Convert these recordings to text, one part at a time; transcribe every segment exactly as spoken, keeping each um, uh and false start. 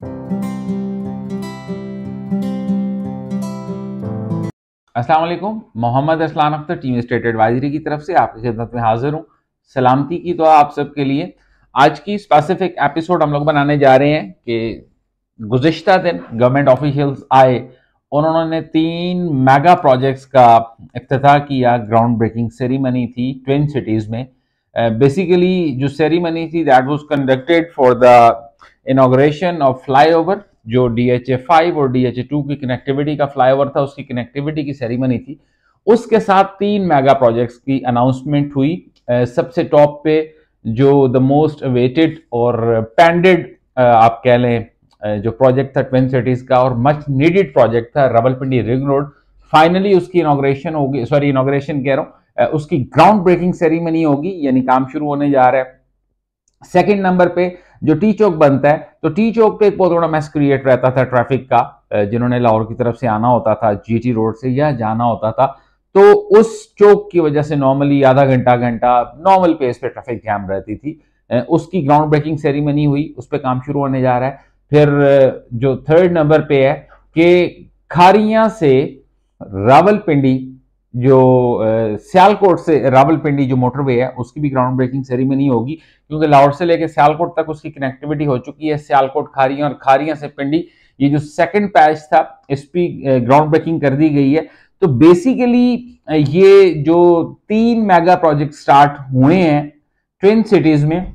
अस्सलाम वालेकुम। Mohammad Aslan Akhtar team state advisory की तरफ से आपकी खिदमत में हाजिर हूँ। सलामती की दुआ आप सबके लिए। आज की स्पेसिफिक एपिसोड हम लोग बनाने जा रहे हैं कि गुज़िश्ता दिन गवर्नमेंट ऑफिशियल्स आए, उन्होंने तीन मेगा प्रोजेक्ट्स का इफ्तिताह किया। ग्राउंड ब्रेकिंग सेरेमनी थी ट्विन सिटीज़ में। बेसिकली uh, जो सेरेमनी थी that was conducted for the inauguration of flyover, जो डी एच ए फाइव और डी एच ए टू की कनेक्टिविटी का फ्लाईओवर था, उसकी कनेक्टिविटी की सेरेमनी थी। उसके साथ तीन मेगा प्रोजेक्ट्स की अनाउंसमेंट हुई। uh, सबसे टॉप पे जो द मोस्ट अवेटेड और पैंडेड uh, आप कह लें uh, जो प्रोजेक्ट था ट्विन सिटीज का और मच नीडेड प्रोजेक्ट था रावलपिंडी रिंग रोड। फाइनली उसकी इनॉग्रेशन होगी, सॉरी इनॉग्रेशन कह रहा हूँ, uh, उसकी ग्राउंड ब्रेकिंग सेरेमनी होगी, यानी काम शुरू होने जा रहा है। सेकंड नंबर पे जो टी चौक बनता है, तो टी चौक पे एक बहुत बड़ा मैस क्रिएट रहता था ट्रैफिक का, जिन्होंने लाहौर की तरफ से आना होता था जीटी रोड से या जाना होता था, तो उस चौक की वजह से नॉर्मली आधा घंटा घंटा नॉर्मल पेस पे ट्रैफिक जैम रहती थी। उसकी ग्राउंड ब्रेकिंग सेरेमनी हुई, उस पर काम शुरू होने जा रहा है। फिर जो थर्ड नंबर पे है कि खारियां से रावलपिंडी, जो सियालकोट से रावलपिंडी जो मोटरवे है, उसकी भी ग्राउंड ब्रेकिंग सेरेमनी होगी, क्योंकि लाहौर से लेकर सियालकोट तक उसकी कनेक्टिविटी हो चुकी है। सियालकोट खारियां और खारियां से पिंडी, ये जो सेकंड पैच था, इस पर ग्राउंड ब्रेकिंग कर दी गई है। तो बेसिकली ये जो तीन मेगा प्रोजेक्ट स्टार्ट हुए हैं ट्विन सिटीज में,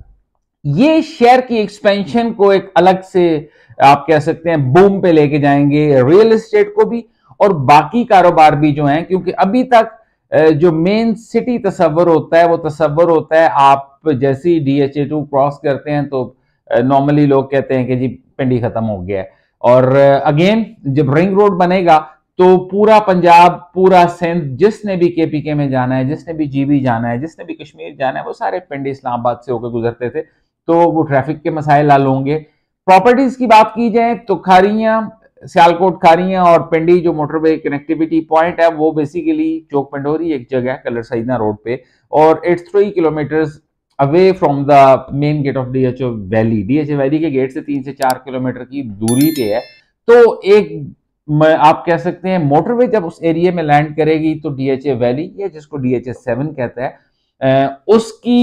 ये शहर की एक्सपेंशन को एक अलग से आप कह सकते हैं बूम पे लेके जाएंगे, रियल एस्टेट को भी और बाकी कारोबार भी जो हैं, क्योंकि अभी तक जो मेन सिटी तस्वर होता है वो तस्वर होता है आप जैसे ही D H A two cross करते हैं तो नॉर्मली लोग कहते हैं कि जी पिंडी खत्म हो गया है। और अगेन जब रिंग रोड बनेगा तो पूरा पंजाब, पूरा सिंध, जिसने भी के पी के में जाना है, जिसने भी जी बी जाना है, जिसने भी कश्मीर जाना है, वो सारे पिंडी इस्लामाबाद से होकर गुजरते थे, तो वो ट्रैफिक के मसाइल हल होंगे। प्रॉपर्टीज की बात की जाए तो खारियां, सियालकोट खारियां और पिंडी जो मोटरवे कनेक्टिविटी पॉइंट है, वो बेसिकली चौक पंडोरी एक जगह है कलर सईदना रोड पे, और it's three kilometres away from the main gate of D H O valley. D H O valley के गेट से तीन से चार किलोमीटर की दूरी पे है। तो एक आप कह सकते हैं मोटरवे जब उस एरिया में लैंड करेगी तो डी एच ए वैली, या जिसको डी एच ए सेवन कहता है, उसकी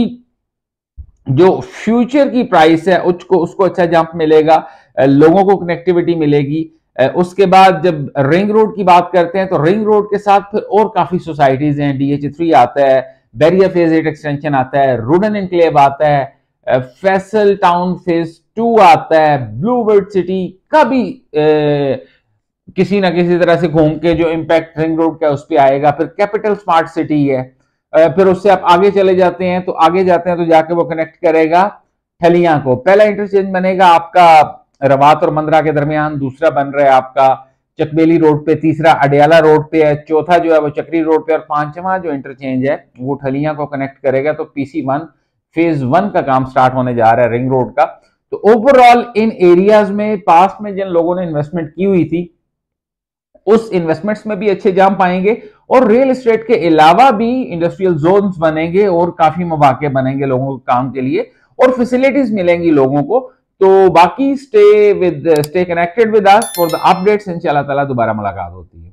जो फ्यूचर की प्राइस है उसको उसको अच्छा जंप मिलेगा, लोगों को कनेक्टिविटी मिलेगी। उसके बाद जब रिंग रोड की बात करते हैं तो रिंग रोड के साथ फिर और काफी सोसाइटीज हैं। डी एच ए थ्री आता है, बैरिया फेज एट एक्सटेंशन आता है, रूडन इनक्लेव आता है, फैसल टाउन फेज टू आता है, ब्लू वर्ड सिटी का भी ए, किसी ना किसी तरह से घूम के जो इम्पैक्ट रिंग रोड का उस पर आएगा। फिर कैपिटल स्मार्ट सिटी है, फिर उससे आप आगे चले जाते हैं तो आगे जाते हैं तो जाके वो कनेक्ट करेगा ठलियां को। पहला इंटरचेंज बनेगा आपका रवात और मंदरा के दरमियान, दूसरा बन रहा है आपका चकबेली रोड पे, तीसरा अडियाला रोड पे है, चौथा जो है वो चक्री रोड पे, और पांचवा जो इंटरचेंज है वो ठलियां को कनेक्ट करेगा। तो पीसी वन फेज वन का काम स्टार्ट होने जा रहा है रिंग रोड का। तो ओवरऑल इन एरियाज में पास में जिन लोगों ने इन्वेस्टमेंट की हुई थी उस इन्वेस्टमेंट्स में भी अच्छे जाम पाएंगे, और रियल एस्टेट के अलावा भी इंडस्ट्रियल जोन्स बनेंगे और काफी मौके बनेंगे लोगों को काम के लिए, और फैसिलिटीज मिलेंगी लोगों को। तो बाकी stay with stay connected with us for the updates. इंशाल्लाह ताला दोबारा मुलाकात होती है।